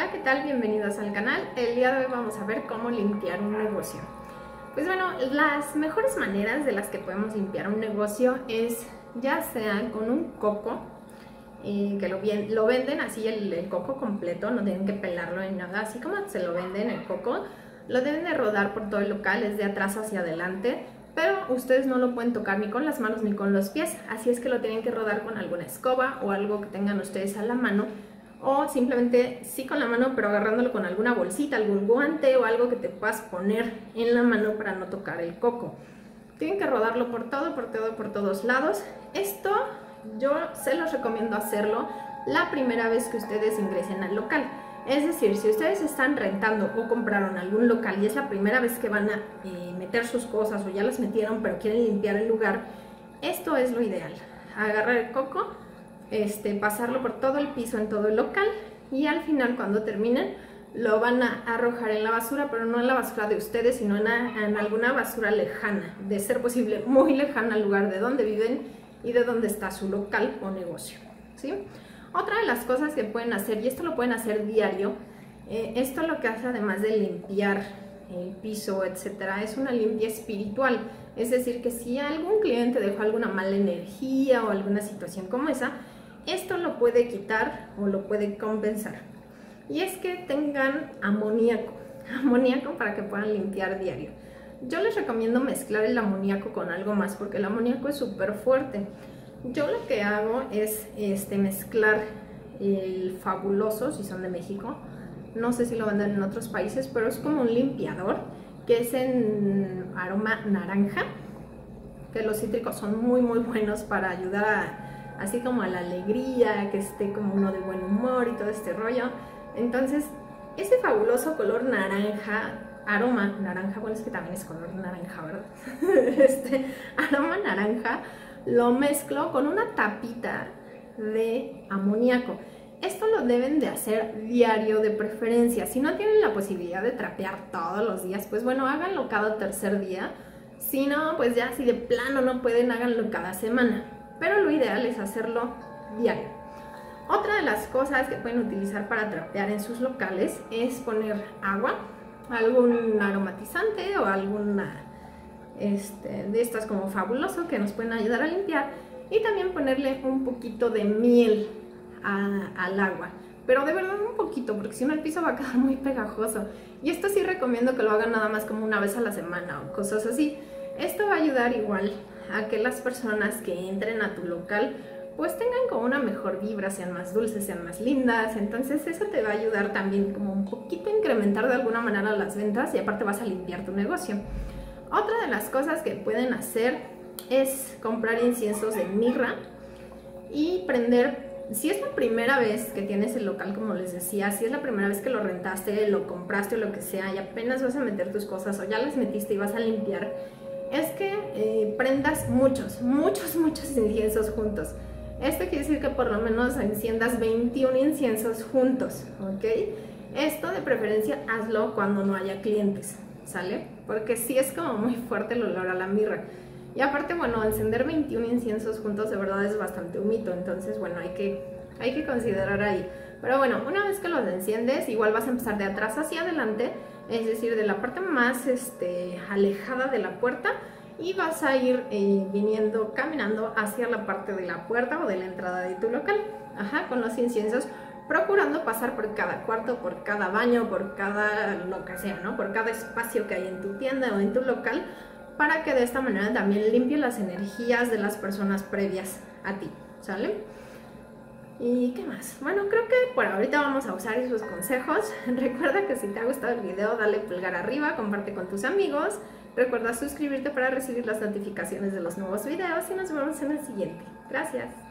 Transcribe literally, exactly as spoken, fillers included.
Hola, ¿qué tal? Bienvenidos al canal. El día de hoy vamos a ver cómo limpiar un negocio. Pues bueno, las mejores maneras de las que podemos limpiar un negocio es ya sea con un coco, eh, que lo, bien, lo venden así el, el coco completo, no tienen que pelarlo ni nada, así como se lo venden el coco, lo deben de rodar por todo el local, es de atrás hacia adelante, pero ustedes no lo pueden tocar ni con las manos ni con los pies, así es que lo tienen que rodar con alguna escoba o algo que tengan ustedes a la mano, o simplemente sí con la mano, pero agarrándolo con alguna bolsita, algún guante o algo que te puedas poner en la mano para no tocar el coco. Tienen que rodarlo por todo, por todo, por todos lados. Esto yo se los recomiendo hacerlo la primera vez que ustedes ingresen al local. Es decir, si ustedes están rentando o compraron algún local y es la primera vez que van a eh, meter sus cosas o ya las metieron pero quieren limpiar el lugar, esto es lo ideal. Agarrar el coco, Este, pasarlo por todo el piso en todo el local y al final cuando terminen lo van a arrojar en la basura, pero no en la basura de ustedes, sino en, a, en alguna basura lejana, de ser posible muy lejana al lugar de donde viven y de donde está su local o negocio, ¿sí? Otra de las cosas que pueden hacer, y esto lo pueden hacer diario, eh, esto lo que hace además de limpiar el piso, etcétera, es una limpia espiritual. Es decir, que si algún cliente dejó alguna mala energía o alguna situación como esa, esto lo puede quitar o lo puede compensar. Y es que tengan amoníaco, amoníaco para que puedan limpiar diario. Yo les recomiendo mezclar el amoníaco con algo más porque el amoníaco es súper fuerte. Yo lo que hago es este, mezclar el Fabuloso, si son de México. No sé si lo venden en otros países, pero es como un limpiador que es en aroma naranja, que los cítricos son muy muy buenos para ayudar a así como a la alegría, que esté como uno de buen humor y todo este rollo. Entonces, ese fabuloso color naranja, aroma naranja, bueno, es que también es color naranja, ¿verdad? Este aroma naranja, lo mezclo con una tapita de amoníaco. Esto lo deben de hacer diario de preferencia. Si no tienen la posibilidad de trapear todos los días, pues bueno, háganlo cada tercer día. Si no, pues ya si de plano no pueden, háganlo cada semana. Pero lo ideal es hacerlo diario. Otra de las cosas que pueden utilizar para trapear en sus locales es poner agua, algún aromatizante o alguna este, de estas como Fabuloso que nos pueden ayudar a limpiar, y también ponerle un poquito de miel a, al agua, pero de verdad un poquito, porque si no el piso va a quedar muy pegajoso. Y esto sí recomiendo que lo hagan nada más como una vez a la semana o cosas así. Esto va a ayudar igual a que las personas que entren a tu local pues tengan como una mejor vibra, sean más dulces, sean más lindas. Entonces eso te va a ayudar también como un poquito a incrementar de alguna manera las ventas, y aparte vas a limpiar tu negocio. Otra de las cosas que pueden hacer es comprar inciensos de mirra y prender. Si es la primera vez que tienes el local, como les decía, si es la primera vez que lo rentaste, lo compraste o lo que sea, y apenas vas a meter tus cosas o ya las metiste y vas a limpiar, es que eh, prendas muchos, muchos, muchos inciensos juntos. Esto quiere decir que por lo menos enciendas veintiún inciensos juntos, ¿ok? Esto de preferencia hazlo cuando no haya clientes, ¿sale? Porque sí es como muy fuerte el olor a la mirra. Y aparte, bueno, encender veintiún inciensos juntos de verdad es bastante humito, entonces bueno, hay que, hay que considerar ahí. Pero bueno, una vez que los enciendes, igual vas a empezar de atrás hacia adelante, es decir, de la parte más este, alejada de la puerta, y vas a ir eh, viniendo, caminando hacia la parte de la puerta o de la entrada de tu local, ajá, con los inciensos, procurando pasar por cada cuarto, por cada baño, por cada lo que sea, ¿no? Por cada espacio que hay en tu tienda o en tu local, para que de esta manera también limpie las energías de las personas previas a ti, ¿sale? ¿Y qué más? Bueno, creo que por ahorita vamos a usar esos consejos. Recuerda que si te ha gustado el video, dale pulgar arriba, comparte con tus amigos. Recuerda suscribirte para recibir las notificaciones de los nuevos videos y nos vemos en el siguiente. Gracias.